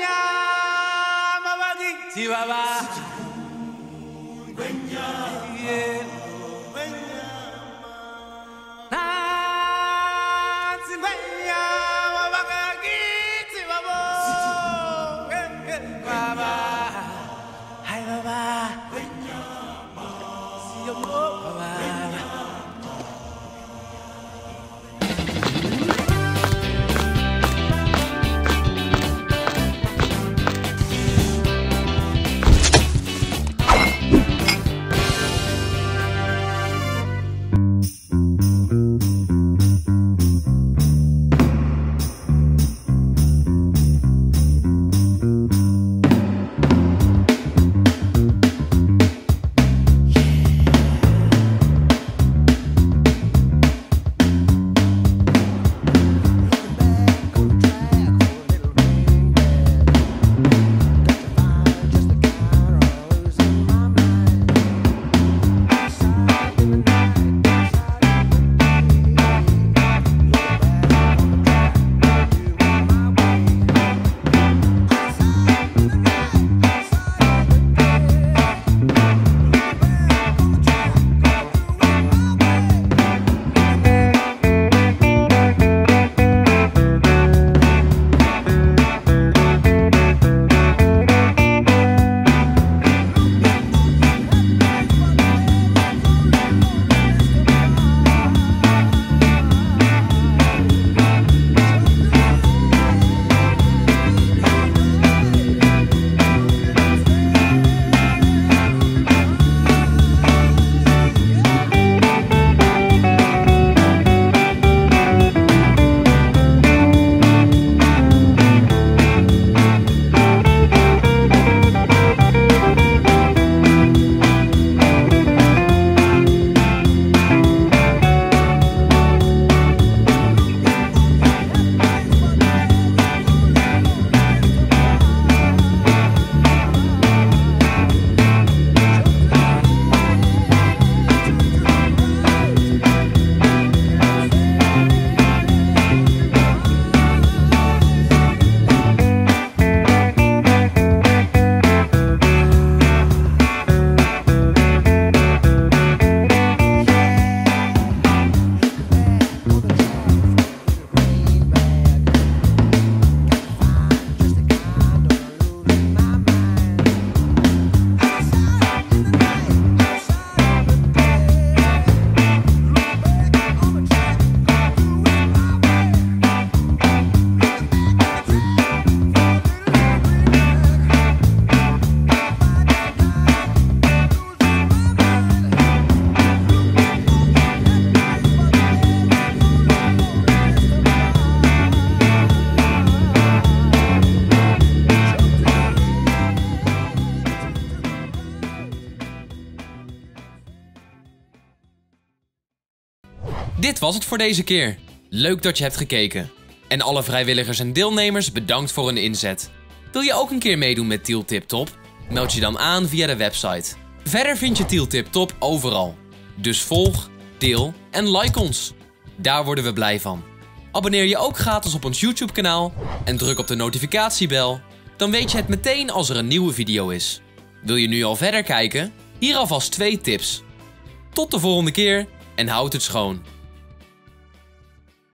Dit was het voor deze keer. Leuk dat je hebt gekeken. En alle vrijwilligers en deelnemers bedankt voor hun inzet. Wil je ook een keer meedoen met Tiel Tip Top? Meld je dan aan via de website. Verder vind je Tiel Tip Top overal. Dus volg, deel en like ons. Daar worden we blij van. Abonneer je ook gratis op ons YouTube kanaal en druk op de notificatiebel. Dan weet je het meteen als er een nieuwe video is. Wil je nu al verder kijken? Hier alvast 2 tips. Tot de volgende keer en houd het schoon.